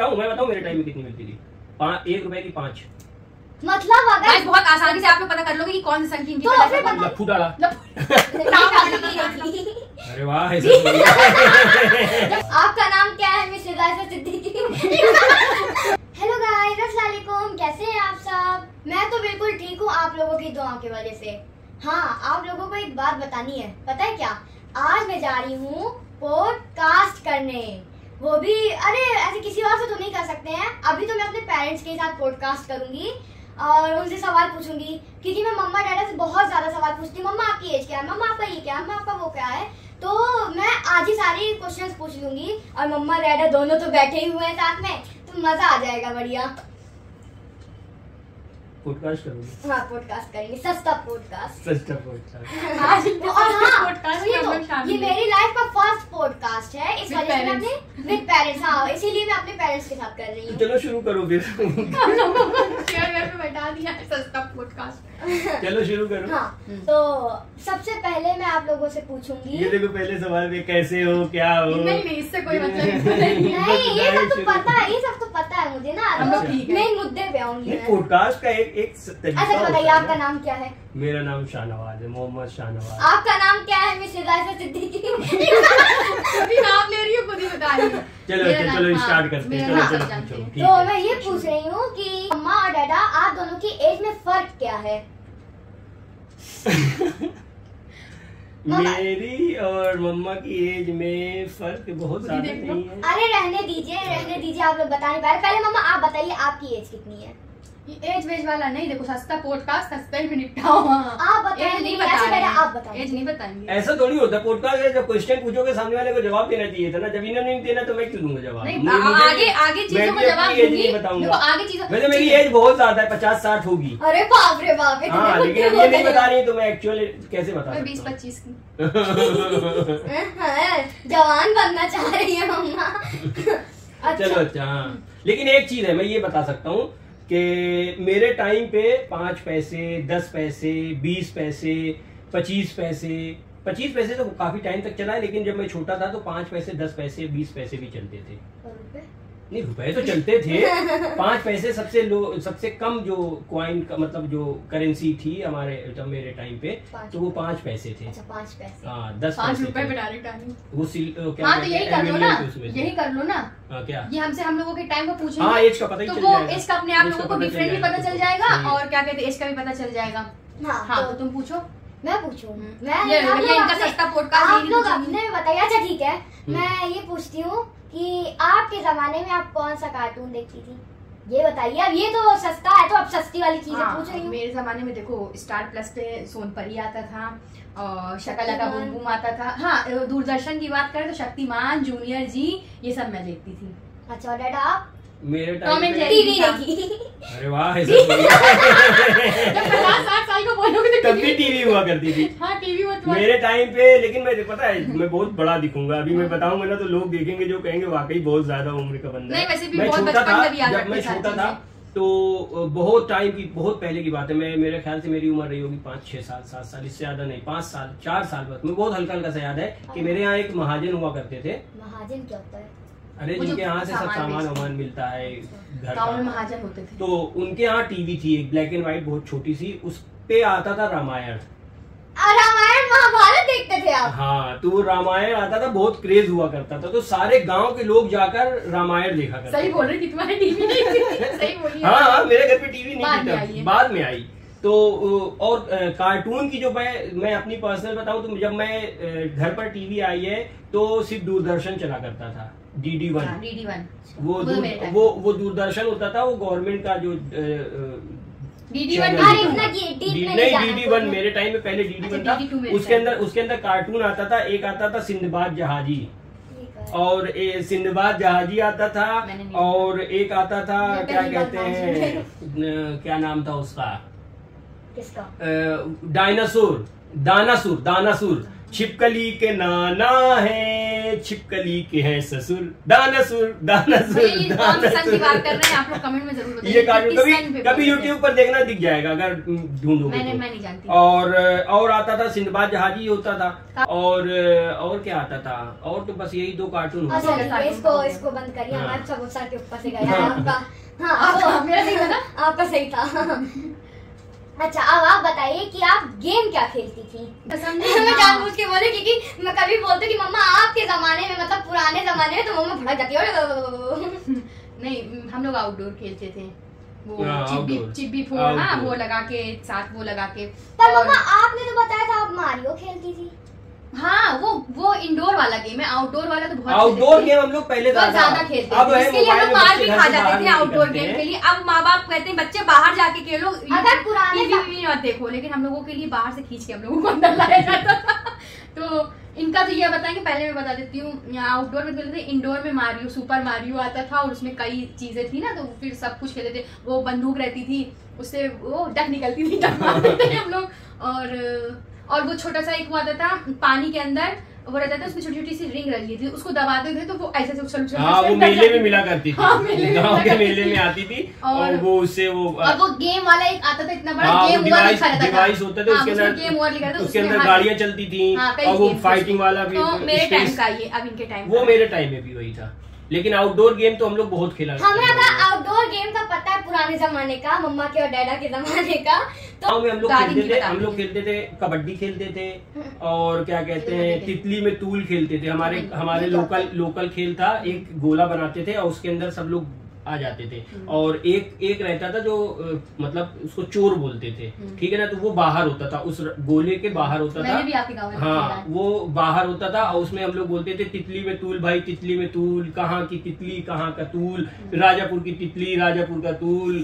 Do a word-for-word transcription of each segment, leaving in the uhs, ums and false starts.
बताऊं मैं बताऊं मेरे टाइम में कितनी मिलती थी? पाँच एक रुपए की पाँच। मतलब अगर बहुत आसानी से आप लोग पता कर लोगे कि कौन सी संख्या इनकी तो पता फिर कर- लफ्फू डाला। अरे वाह ऐसा आपका नाम क्या है miss Eliza Siddiqui? Hello guys, अस्सलाम वालेकुम, कैसे हैं आप सब? मैं तो बिल्कुल ठीक हूँ आप लोगों की दुआ की वजह से। हाँ, आप लोगों को एक बात बतानी है, पता है क्या? आज मैं जा रही हूँ पॉडकास्ट करने, वो भी अरे ऐसे किसी और से तो नहीं कर सकते हैं। अभी तो मैं अपने पेरेंट्स के साथ पॉडकास्ट करूंगी और उनसे सवाल पूछूंगी, क्योंकि मैं मम्मा डैडा से बहुत ज्यादा सवाल पूछती हूँ। मम्मा आपकी एज क्या है, मम्मा आपका ये क्या है, मम्मा आपका वो क्या है। तो मैं आज ही सारे क्वेश्चंस पूछ लूंगी और मम्मा डैडा दोनों तो बैठे ही हुए हैं साथ में, तो मजा आ जाएगा बढ़िया। पॉडकास्ट करूंगी। हाँ, पॉडकास्ट करेंगे, सस्ता पॉडकास्ट। सस्ता पॉडकास्ट। आज और हाँ, पॉडकास्ट ये में तो हम लोग शामिल ये हैं। मेरी लाइफ का फर्स्ट पॉडकास्ट है, इस With वजह से मैं parents. अपने विद पेरेंट्स, हाँ इसीलिए मैं अपने पेरेंट्स के साथ कर रही हूँ। चलो शुरू करो फिर। हम लोगों को चेयर वेयर पे बैठा दिया है, सस्ता पॉडकास्ट। चलो शुरू करो। हाँ, तो सबसे पहले मैं आप लोगों से पूछूंगी। ये देखो पहले सवाल में कैसे हो, क्या हो? नहीं नहीं, इससे कोई मतलब नहीं। नहीं, ये सब तो पता है, ये सब तो पता है मुझे ना। हम लोग ठीक है। मेन मुद्दे पे आऊंगी मैं। पॉडकास्ट का एक एक तरीका अच्छा होता बताइए, है आपका ना। नाम क्या है? मेरा नाम शाहनवाज है, मोहम्मद शाहनवाज। आपका नाम क्या है मिस इलाइजा सिद्दीकी? अभी नाम ले रही हो, खुद ही बता रही हो। चलो मेरा चलो नाम- चलो हाँ, स्टार्ट करते हैं। मेरा चलो नाम चलो सब जानते पूछो, हैं। ठीक तो है। मैं ये पूछ रही हूँ कि मम्मा और डैडा आप दोनों की एज में फर्क क्या है? मेरी और मम्मा की एज में फर्क बहुत ज्यादा देख लो। नहीं है। अरे रहने दीजिए, रहने दीजिए, आप लोग बता नहीं पा रहे। पहले मम्मा आप बताइए आपकी एज कितनी है? ये एज वेज वाला नहीं, देखो सस्ता पॉडकास्ट सस्ता ही में निपटाओ। हाँ। आप बताइए, एज नहीं ऐसे बता पहले रहे आप बताइए। एज नहीं बताएंगे। ऐसा थोड़ी होता पॉडकास्ट है, जब क्वेश्चन पूछोगे सामने वाले को जवाब देना चाहिए था ना। जब इन्होंने नहीं देना तो मैं क्यों दूंगा जवाब? नहीं, मुझे- आ- मुझे- आगे आगे चीजों मैं को भी जवाब अपनी एज दूंगी। नहीं बताऊंगा। देखो आगे चीजों वैसे मेरी एज बहुत ज्यादा है, पचास साठ होगी। अरे बाप रे बाप रे, हाँ, लेकिन अब ये नहीं बता रही तो मैं एक्चुअली कैसे बता मैं बीस सकता हूँ? पच्चीस की। जवान बनना चाह रही है मम्मा। चलो अच्छा, हाँ। लेकिन एक चीज है, मैं ये बता सकता हूँ कि मेरे टाइम पे पांच पैसे, दस पैसे, बीस पैसे, पच्चीस पैसे पच्चीस पैसे तो काफी टाइम तक चला है, लेकिन जब मैं छोटा था तो पांच पैसे, दस पैसे, बीस पैसे भी चलते थे। नहीं, रुपए तो चलते थे। पांच पैसे सबसे लो, सबसे कम जो क्वाइन का मतलब जो करेंसी थी हमारे जब मेरे टाइम पे, तो वो पांच पैसे थे। अच्छा, पाँच पैसे। हाँ, दस पाँच पैसे रुपए थे। पे डायरेक्ट आनी। वो सिल क्या हाँ, तो कहते यही हैं, कर लो ना, एल्युमिनियम के उसमें से। यही कर लो ना। हाँ, क्या? ये हमसे हम लोगों के टाइम को पूछेंगे। हाँ, एज का पता ही तो चल वो जाएगा। एज का अपने आप एज का लोगों को पता चल डिफरेंट भी जाएगा, पता चल तो जाएगा सही है। और क्या कहते हैं एज का भी पता चल जाएगा। हाँ, हाँ, तो तो तुम पूछो। मैं पूछूं? हम्म। मैं ये- आप ये लोग इनका अपने- सस्ता पॉडकास्ट आप यही लोग पूछेंगे। अपने बताइए। अच्छा ठीक है, मैं ये पूछती हूँ कि आपके जमाने में आप कौन सा कार्टून देखती थी? ये बताइए। अब ये तो सस्ता है, तो अब सस्ती वाली चीजें हाँ, पूछ रही हूँ। मेरे जमाने में देखो स्टार प्लस पे सोनपरी आता था और शकला का बूम बूम आता था। हाँ, दूरदर्शन की बात करें तो शक्तिमान, जूनियर जी, ये सब मैं देखती थी। अच्छा, और डैडा आप? मेरे टॉम टाइम एंड पे जेरी। टीवी देखी? अरे वाह, ऐसा बढ़िया। जब पचास साठ साल को बोलोगे तो तब भी टीवी हुआ करती थी हाँ, टीवी वो तुम्हारे- मेरे टाइम पे। लेकिन मैं पता है मैं बहुत बड़ा दिखूंगा, अभी मैं बताऊंगा ना तो लोग देखेंगे जो कहेंगे वाकई बहुत ज्यादा उम्र का बंदा है। नहीं, वैसे भी मैं बहुत छोटा बचपन था, से भी याद जब रखते मैं सारी छोटा था चीजें। तो बहुत टाइम की, बहुत पहले की बात है। मैं मेरे ख्याल से मेरी उम्र रही होगी पाँच छह साल, सात साल, इससे ज्यादा नहीं, पाँच साल, चार साल बाद। मैं बहुत हल्का हल्का सा याद है कि मेरे यहाँ एक महाजन हुआ करते थे। महाजन क्या होता है? अरे वो जो जिनके यहाँ से सब सामान सामान बेचते वामान मिलता है घर गाँव में का, महाजन होते थे। तो उनके यहाँ टीवी थी एक ब्लैक एंड व्हाइट, बहुत छोटी सी, उस पे आता था रामायण। आ, रामायण महाभारत देखते थे आप? हाँ, तो वो रामायण आता था, बहुत क्रेज हुआ करता था, तो सारे गांव के लोग जाकर रामायण देखा करते सही थे। बोल रही थी, तुम्हारी टीवी नहीं थी। सही बोली। हाँ हाँ, मेरे घर पे टीवी बाद नहीं में आई थी, है। तब बाद में आई। तो और कार्टून की जो मैं मैं अपनी पर्सनल बताऊं तो जब मैं घर पर टीवी आई है तो सिर्फ दूरदर्शन चला करता था, D D one. D D one वो वो दूर, मेरे टाइम। वो वो दूरदर्शन होता था, वो गवर्नमेंट का जो डी डी वन चैनल अरे था। इतना की- डीप डी- में नहीं, जाना डी डी कोई वन नहीं। मेरे टाइम में पहले डी डी अच्छा, वन था। डी डी टू मेरे उसके टाइम। अंदर उसके अंदर कार्टून आता था, एक आता था सिंदबाद जहाजी, ठीक है। और ए, सिंदबाद जहाजी आता था, मैंने नहीं और एक आता था मैं क्या पहली बार कहते नाम हैं, सुन न- क्या नाम था उसका, किसका? डायनासोर, दानासुर, दानासुर, छिपकली के नाना है छिपकली के हैं ससुर, दानासुर दानासुर ये कौन सा सन की बात कर दानासुर। रहे हैं आप लोग कमेंट में जरूर बताइए। ये कार्टून किस कभी सन पे कभी बोलते यूट्यूब हैं? पर देखना दिख जाएगा अगर ढूंढोगे मैंने तो। मैं नहीं जानती। और और आता था सिंदबाद जहाजी होता था, और और क्या आता था, और तो बस यही दो कार्टून अच्छा होते ठीक थे। है, इसको इसको बंद करिए, हाँ। हमारा सब सर के ऊपर से गया हाँ। आपका। हाँ आपका- आपको- मेरा सही था ना? आपका सही था। अच्छा अब आप बताइए कि आप गेम क्या खेलती थी? पसंद मैं जानबूझ के बोले क्योंकि मैं कभी बोलती हूँ कि मम्मा आपके जमाने में, मतलब पुराने जमाने में, तो मम्मा भड़क जाती है। नहीं, हम लोग आउटडोर खेलते थे, वो हाँ, चिब्बी outdoor। चिब्बी फोड़, हाँ Outdoor। वो लगा के साथ वो लगा के। पर और- मम्मा आपने तो बताया था आप मारियो खेलती थी। हाँ वो वो इंडोर वाला गेम है, आउटडोर वाला तो बहुत आउटडोर खेलते थे। गेम हम लोग पहले बहुत ज्यादा ज्यादा खेलते अब थे, है इसके लिए हम मोबाइल लोग में मार बच्चे भी घर खा से जाते बाहर थे नहीं आउटडोर निकलते गेम हैं। के लिए। अब माँ बाप कहते हैं बच्चे बाहर जाके खेलो, अगर पुराने टीवी भी मत देखो, लेकिन हम लोगों के लिए बाहर से खींच के हम लोगों को अंदर लाया जाता था। तो इनका तो ये बताएंगे, पहले मैं बता देती हूँ। आउटडोर में खेलते थे, इंडोर में मारियो, सुपर मारियो आता था और उसमें कई चीजें थी ना, तो फिर सब कुछ खेलते थे। वो बंदूक रहती थी, उससे वो डक निकलती थी, डक मारते थे हम लोग। और और वो छोटा सा एक वो आता था पानी के अंदर, वो रहता था, उसमें छोटी छोटी सी रिंग रही थी, उसको दबाते थे तो वो ऐसे से उछल उछल हाँ वो मेले में मिला करती थी, हाँ, मेले में गाँव मिला के करती मेले थी। में आती थी। और- और वो उससे वो और वो गेम वाला एक आता था इतना बड़ा, हाँ, वो गेम ओवर डिवाइस लिखा रहता था। डिवाइस होता था, हाँ, उसके उसमें अंदर गेम ओवर लिखा रहता था, उसके उसमें अंदर हाँ, गाड़ियां चलती थी, हाँ, कई और वो games थे फाइटिंग वाला भी। तो मेरे स्पेस- टाइम का ये, अब इनके टाइम वो मेरे टाइम में भी वही था, लेकिन आउटडोर गेम तो हम लोग बहुत खेला करते हमें थे। अगर आउटडोर गेम का पता है पुराने जमाने का, मम्मा के और डैडा के जमाने का, तो गाँव में हम लोग दादी खेलते की थे, बताती हम लोग थी। खेलते थे, कबड्डी खेलते थे, और क्या कहते हैं खेलते थे। तितली में तूल खेलते थे। हमारे हमारे ये क्या लोकल लोकल खेल था, एक गोला बनाते थे और उसके अंदर सब लोग आ जाते थे, और एक एक रहता था जो अ, मतलब उसको चोर बोलते थे, ठीक है ना, तो वो बाहर होता था, उस गोले के बाहर होता मैंने था। भी आपके गाँव में खेला हाँ है। वो बाहर होता था, और उसमें हम लोग बोलते थे तितली में तूल भाई, तितली में तूल, कहाँ की तितली कहाँ का तूल, राजापुर की तितली राजापुर का तूल,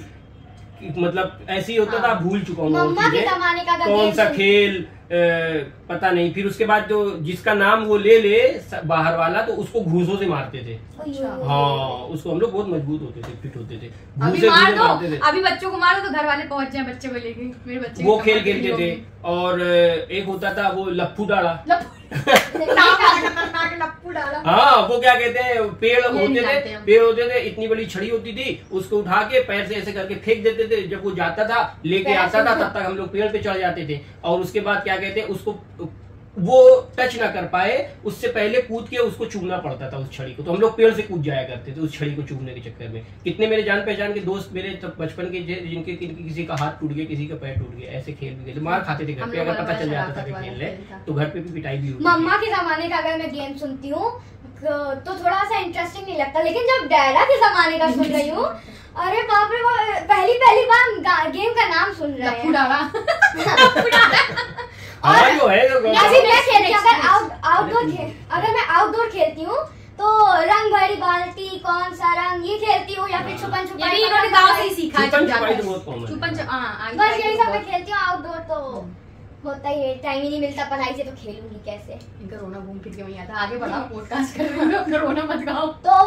मतलब ऐसे ही होता था। हाँ। भूल चुका हूँ मैं वो मम्मा के चीजें। जमाने का अगर कौन गेम सा सुन- खेल अ, पता नहीं। फिर उसके बाद जो जिसका नाम वो ले ले स- बाहर वाला, तो उसको घूसों से मारते थे। अच्छा। हाँ उसको हम लोग बहुत मजबूत होते थे, फिट होते थे, अभी घूसे मार घूसे दो, मारते थे। अभी बच्चों को मारो तो घर वाले पहुंच जाए बच्चे को लेके, मेरे बच्चे वो की खेल कमर खेलते टूटी थे। होगी। और अ, एक होता था वो लप्पू डाला। लप्पू नाम है खतरनाक, लप्पू डाला। हाँ वो क्या कहते हैं, पेड़ नहीं होते जानते थे, हम। पेड़ होते थे, इतनी बड़ी छड़ी होती थी, उसको उठा के पैर से ऐसे करके फेंक देते थे। जब वो जाता था लेके पैर आता से था, उठा- तब तक हम लोग पेड़ पे चढ़ जाते थे। और उसके बाद क्या कहते हैं, उसको वो टच ना कर पाए उससे पहले कूद के उसको चूमना पड़ता था उस छड़ी को। तो हम लोग पेड़ से कूद जाया करते थे उस छड़ी को चूमने के चक्कर में। कितने मेरे जान पहचान के दोस्त मेरे तब बचपन के जे- जिनके किन- किसी का हाथ टूट गया, किसी का पैर टूट गया, ऐसे खेल भी खेलते, मार खाते थे घर हम पे लोग अगर वाला पता चल बड़ा जाता था कि शरारत खेल रहे, वाला खेल था। तो घर पे भी पिटाई भी होती थी। मम्मा के जमाने का अगर मैं गेम सुनती हूँ तो थोड़ा सा इंटरेस्टिंग नहीं लगता, लेकिन जब डैडा के जमाने का सुन रही हूँ, अरे बाप रे बाप, पहली पहली बार गेम का नाम सुन रहे लप्पू हैं। डाला। लप्पू डाला। हाँ जो है जो जैसे मैं Next, खेलती हूँ, next, अगर आउट next. आउटडोर खेल अगर मैं आउटडोर खेलती हूँ तो रंग भरी बाल्टी, कौन सा रंग, ये खेलती हूँ, या फिर छुपन ये छुपाई। भी इन्होंने गाँव से ही सीखा है। छुपन जब छुपाई जाकर। तो बहुत common है। छुपन छुप- हाँ, आई- बस आई यही तो सब मैं बहुत- खेलती हूँ। आउटडोर तो होता ही है, टाइम ही नहीं मिलता पढ़ाई से, तो खेलूंगी कैसे। इनका रोना घूम फिर के वहीं आता। आगे बढ़ाओ, पॉडकास्ट कर रहे हो, रोना मत गाओ। तो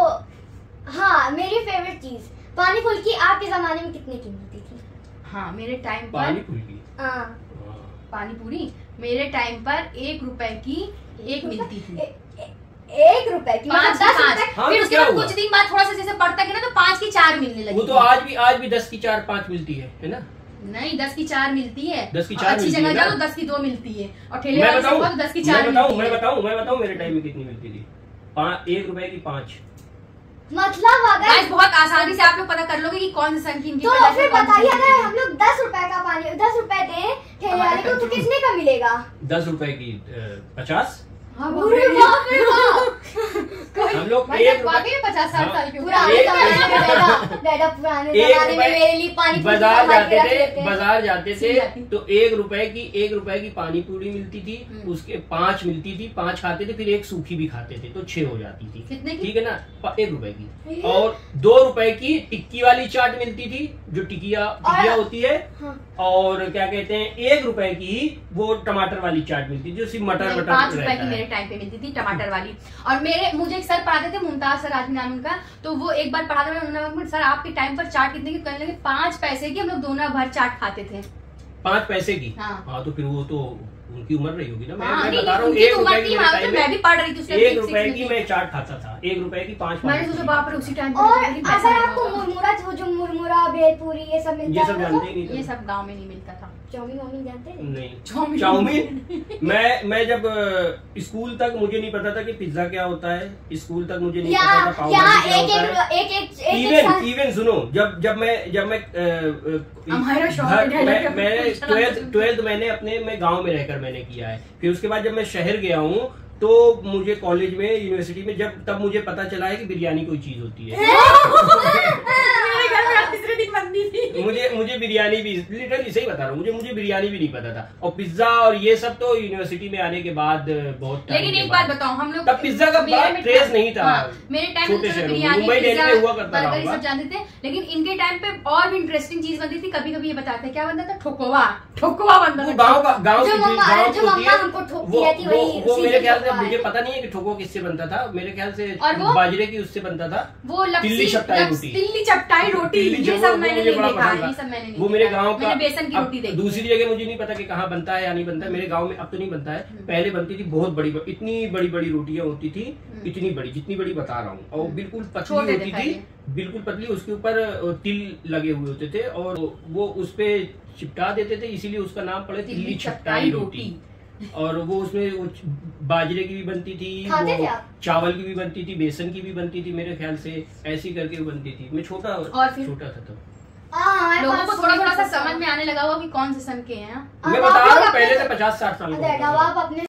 हाँ, मेरी फेवरेट चीज पानी फुल्की आपके जमाने में कितने की मिलती थी? हाँ मेरे टाइम पानी पर फुल्की। हाँ, हाँ। पानी पूरी मेरे टाइम पर एक रुपए की एक मिलती थी। ए- ए- एक रुपए की, मतलब पाँच की दस पाँच। रुपए। हाँ, फिर तो उसके क्या बाद हुआ? कुछ दिन बाद थोड़ा सा जैसे बढ़ता गया ना, तो पाँच की चार मिलने लगी। वो तो आज भी आज भी दस की चार पाँच मिलती है है ना। नहीं, दस की चार मिलती है। दस की और चार अच्छी मिलती जगह है जाओ ना? तो दस की दो मिलती है, और ठेले मैं वाले से बताऊं खाओ तो दस की चार मैं बताऊं मिलती मैं है। बताऊं मैं बताऊं मेरे टाइम में कितनी मिलती थी। पाँच एक रुपए की पाँच। मतलब गाइस अगर बहुत आसानी से आप लोग पता कर लोगे कि कौन सी संख्या इनकी तो पैदाइश फिर है, कौन सी बताइए, संख्या अगर हम लोग दस रुपए का पानी दस रुपए दें ठेले वाले को, तो कितने का मिलेगा? दस रुपए की अ, पचास। हाँ, अरे बाप रे बाप। कोई- हम लोग भाई एक अब वाकई में पचास साठ हाँ। साल के हो गए। पुराने एक- जमाने में डैडा डैडा पुराने एक जमाने में रुपए- मेरे लिए पानी पूरी बाजार बनवा के जाते रख थे लेते हैं। बाजार जाते सिल थे जाती। तो एक रुपए की एक रुपए की पानी पूरी मिलती थी, हम्म। उसके पांच मिलती थी, पांच खाते थे, फिर एक सूखी भी खाते थे, तो छह हो जाती थी। कितने की? ठीक है ना, प- एक रुपए की। ए? और दो रुपए की टिक्की वाली चाट मिलती थी, जो टिकिया टिकिया होती है। हाँ। और क्या कहते हैं, एक रुपए की वो टमाटर वाली चाट मिलती थी, जो सिर्फ मटर नहीं, मटर पाँच रुपए रहता की मेरे है। टाइम पे मिलती थी टमाटर वाली। और मेरे मुझे एक सर पढ़ाते थे, मुमताज सर आदमी नाम उनका, तो वो एक बार पढ़ाते थे, उन्होंने कहा, सर आपके टाइम पर चाट कितने की? कहने लगे पाँच पैसे की हम लोग दोनों भर चाट खाते थे। पांच पैसे की। हाँ। हाँ तो फिर वो तो उनकी उम्र रही होगी ना, मैं, हाँ, मैं नहीं, बता रहा हूँ उनकी एक तो रुपए उम्र की थी, मेरे हाँ, टाइम तो मैं भी पढ़ रही थी उस में टाइम एक sixth रुपए में की थी। मैं चाट खाता था, एक रुपए की पांच मैंने पाँच सोचा बाप रे उसी टाइम और अगर आपको मुरमुरा वो जो मुरमुरा भेलपूरी ये सब मिलता ये सब है जानते ही नहीं थे। ये सब गांव में नहीं मिलता था। चाउमीन वाउमीन जानते हैं? नहीं चाउमीन। चाउमीन मैं मैं जब अ, स्कूल तक मुझे नहीं पता था कि पिज्जा क्या होता है, स्कूल तक मुझे नहीं पता था यहाँ पाव यहाँ भाजी क्या एक होता है। एक एक एक एक इवन साथ- इवन सुनो, जब जब मैं जब मैं अ, अ, हमारा शौक घर- है, मैं लेकिन मैंने कुछ ना ट्वेल्थ कुछ- ट्वेल्थ मैंने अपने मैं गांव में रहकर मैंने किया है। फिर उसके बाद जब मैं शहर गया हूँ तो मुझे कॉलेज में यूनिवर्सिटी में जब तब मुझे पता चला है कि बिरयानी कोई चीज होती है। मेरे घर में आज तीसरे दिन बनती थी। मुझे मुझे बिरयानी भी लिटरली सही बता रहा हूँ, मुझे मुझे बिरयानी भी नहीं पता था। और पिज्जा और ये सब तो यूनिवर्सिटी में आने के बाद बहुत टाइम लेकिन के एक बाद। बात बताओ, हम लोग तब पिज्जा का मेरे बड़ा में- क्रेज नहीं था। हाँ, मेरे टाइम छोटे में शहरों में, बिरयानी मुंबई, दिल्ली पिज्जा में हुआ करता बर्गर ये होगा। सब जानते थे, लेकिन इनके टाइम पे और भी इंटरेस्टिंग चीज बनती थी। कभी कभी ये बताते हैं क्या बनता था, ठोकवा ठोकवा बनता वो था। गांव का गांव जो की मम्मा- चीज गांव जो की होती मम्मा है। हमको ठोकती वो रहती वो वही वो उसी मेरे से ख्याल से ठोकवा मुझे है। पता नहीं है कि ठोको किससे बनता था, मेरे ख्याल से और वो- बाजरे की उससे बनता था। वो लपसी तिल्ली चपटाई लप्स- रोटी। तिल्ली चपटाई रोटी तिल्ली ये जो- सब वो मैंने मुझे नहीं बड़ा देखा, पसंद था। ये सब मैंने नहीं वो मेरे देखा। गांव का मैंने बेसन की अब रोटी देखी दूसरी जगह मुझे नहीं पता कि कहाँ बनता है या नहीं बनता है। मेरे गांव में अब तो नहीं बनता है, पहले बनती थी बहुत बड़ी, इतनी बड़ी बड़ी रोटियां होती थी, इतनी बड़ी जितनी बड़ी बता रहा हूँ, और बिल्कुल पतली छोटे होती थे थी, पहले। बिल्कुल पतली। उसके ऊपर तिल लगे हुए होते थे और वो उस पे चिपटा देते थे, इसीलिए उसका नाम पड़े तिल्ली चपटाई रोटी। और वो उसमें वो बाजरे की भी बनती थी, खाते थे वो आप? चावल की भी बनती थी, बेसन की भी बनती थी, मेरे ख्याल से ऐसी करके वो बनती थी। मैं छोटा और फिर? छोटा था तब। हाँ, हमारे लोगों पास को थोड़ा थोड़ा सा नहीं समझ में आने लगा हुआ कि कौन से सन के हैं। अब मैं आप बता लोग रहा हूँ अपने- पहले से पचास साठ साल का अरे, होता अब था। आप अपने